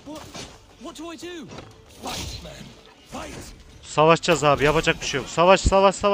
Savaşacağız abi. Yapacak bir şey yok. Savaş savaş savaş.